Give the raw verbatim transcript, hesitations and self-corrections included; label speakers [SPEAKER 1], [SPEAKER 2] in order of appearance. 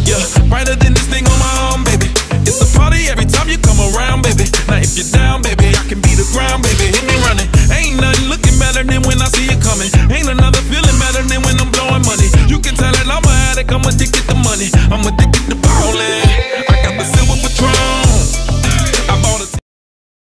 [SPEAKER 1] Yeah, brighter than this thing on my arm, baby. It's a party every time you come around, baby. Now if you're down, baby, I can be the ground, baby. Hit me running. Ain't nothing looking better than when I see you coming. Ain't another feeling better than when I'm blowing money. You can tell that I'm an addict, I'm addicted to money. I'm addicted